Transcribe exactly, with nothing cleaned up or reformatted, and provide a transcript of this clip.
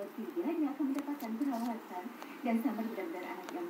nomor tiga, dia akan mendapatkan perawatan dan Samar benar-benar anak yang